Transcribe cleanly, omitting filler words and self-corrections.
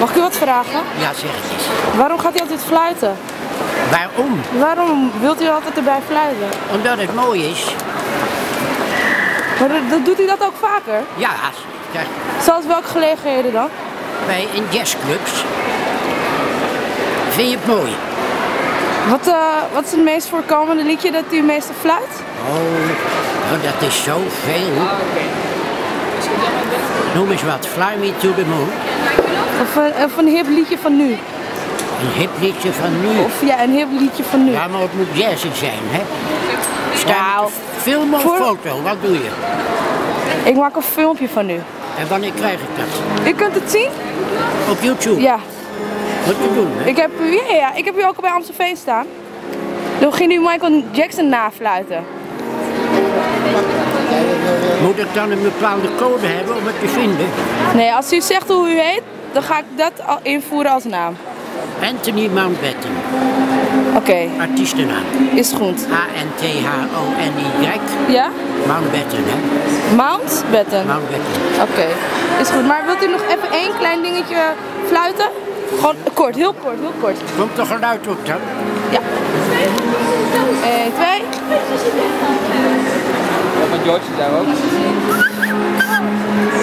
Mag ik u wat vragen? Ja, zeg het eens. Waarom gaat u altijd fluiten? Waarom? Waarom wilt u altijd erbij fluiten? Omdat het mooi is. Maar doet u dat ook vaker? Ja, kijk, Zoals welke gelegenheden dan? in jazzclubs. Vind je het mooi? Wat is het meest voorkomende liedje dat u het meeste fluit? Oh, dat is zoveel. Noem eens wat. Fly me to the moon. Of een hip liedje van nu? Een hip liedje van nu. Of ja, een hip liedje van nu. Ja, maar het moet jazzy zijn, hè? Wauw. Film of foto, wat doe je? Ik maak een filmpje van u. En wanneer krijg ik dat? U kunt het zien? Op YouTube? Ja. Wat te doen, hè? Ik heb u ook bij Amstelveen staan. Dan ging u Michael Jackson nafluiten. Moet ik dan een bepaalde code hebben om het te vinden? Nee, als u zegt hoe u heet, dan ga ik dat invoeren als naam. Anthony Mountbatten. Oké. Artiestennaam. Is goed. Anthony. Ja? Mountbatten, hè? Mountbatten. Mountbatten. Oké. Is goed. Maar wilt u nog even één klein dingetje fluiten? Gewoon kort, heel kort, heel kort. Komt er geluid op dan? Ja. 1, 2. Met George daar ook.